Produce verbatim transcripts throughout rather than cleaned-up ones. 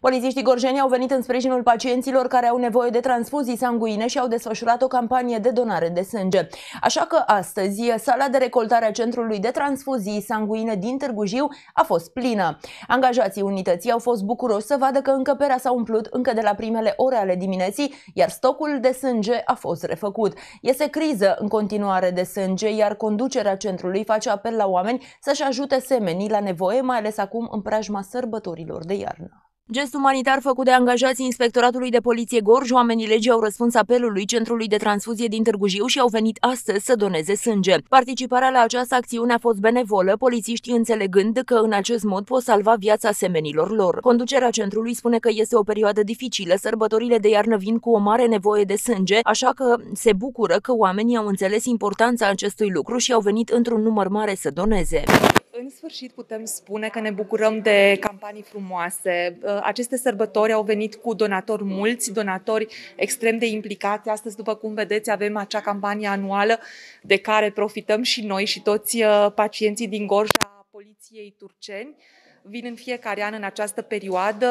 Polițiștii gorjeni au venit în sprijinul pacienților care au nevoie de transfuzii sanguine și au desfășurat o campanie de donare de sânge. Așa că astăzi, sala de recoltare a Centrului de Transfuzii Sanguine din Târgu Jiu a fost plină. Angajații unității au fost bucuroși să vadă că încăperea s-a umplut încă de la primele ore ale dimineții, iar stocul de sânge a fost refăcut. Este criză în continuare de sânge, iar conducerea centrului face apel la oameni să-și ajute semenii la nevoie, mai ales acum în preajma sărbătorilor de iarnă. Gest umanitar făcut de angajații Inspectoratului de Poliție Gorj, oamenii legii au răspuns apelului Centrului de Transfuzie din Târgu Jiu și au venit astăzi să doneze sânge. Participarea la această acțiune a fost benevolă, polițiștii înțelegând că în acest mod pot salva viața semenilor lor. Conducerea centrului spune că este o perioadă dificilă, sărbătorile de iarnă vin cu o mare nevoie de sânge, așa că se bucură că oamenii au înțeles importanța acestui lucru și au venit într-un număr mare să doneze. În sfârșit putem spune că ne bucurăm de campanii frumoase. Aceste sărbători au venit cu donatori mulți, donatori extrem de implicați. Astăzi, după cum vedeți, avem acea campanie anuală de care profităm și noi și toți pacienții din Gorj a Poliției Turceni. Vin în fiecare an în această perioadă,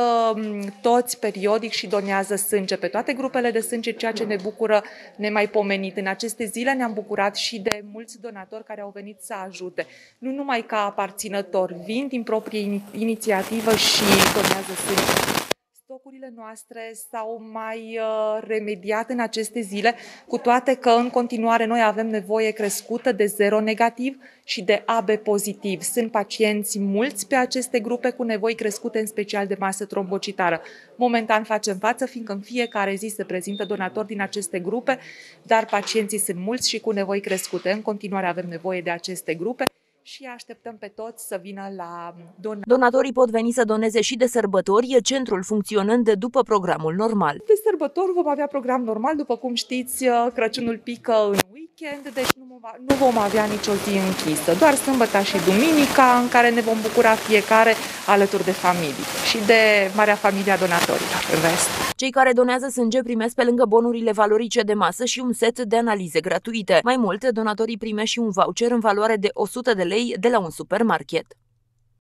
toți periodic și donează sânge pe toate grupele de sânge, ceea ce ne bucură nemaipomenit. În aceste zile ne-am bucurat și de mulți donatori care au venit să ajute. Nu numai ca aparținători, vin din proprie inițiativă și donează sânge. Stocurile noastre s-au mai uh, remediat în aceste zile, cu toate că în continuare noi avem nevoie crescută de zero negativ și de A B pozitiv. Sunt pacienți mulți pe aceste grupe cu nevoi crescute, în special de masă trombocitară. Momentan facem față, fiindcă în fiecare zi se prezintă donatori din aceste grupe, dar pacienții sunt mulți și cu nevoi crescute. În continuare avem nevoie de aceste grupe și așteptăm pe toți să vină la donare. Donatorii pot veni să doneze și de sărbători, centrul funcționând după programul normal. De sărbători vom avea program normal, după cum știți, Crăciunul pică în weekend, deci nu vom avea nicio zi închisă, doar sâmbăta și duminica, în care ne vom bucura fiecare alături de familie și de marea familie a donatorilor. În rest. Cei care donează sânge primesc pe lângă bonurile valorice de masă și un set de analize gratuite. Mai mult, donatorii primesc și un voucher în valoare de o sută de lei de la un supermarket.